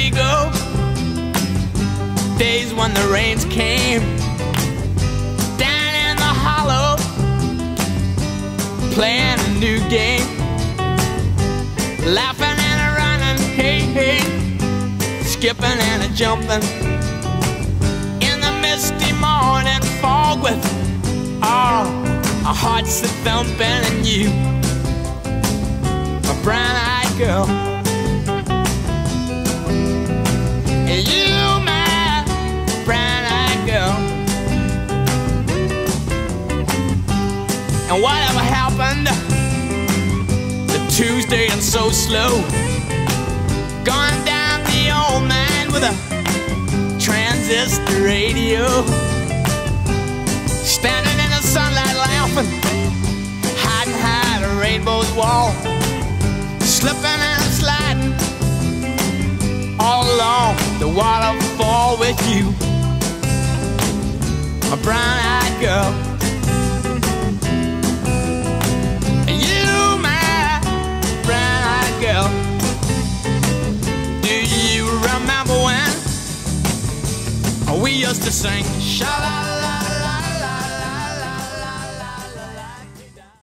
we go. Days when the rains came down in the hollow, playing a new game, laughing and a running, hey, hey, skipping and a jumping in the misty morning fog with all our hearts a thumping, and you, my brown-eyed girl, and you, my brown-eyed girl. And whatever happened to Tuesday and so slow, gone down the old man with a transistor radio, standing in the sunlight laughing, hiding behind a rainbow's wall, slipping and sliding all along the waterfall with you, my brown-eyed girl. You, my brown-eyed girl. Do you remember when we used to sing sha-la-la?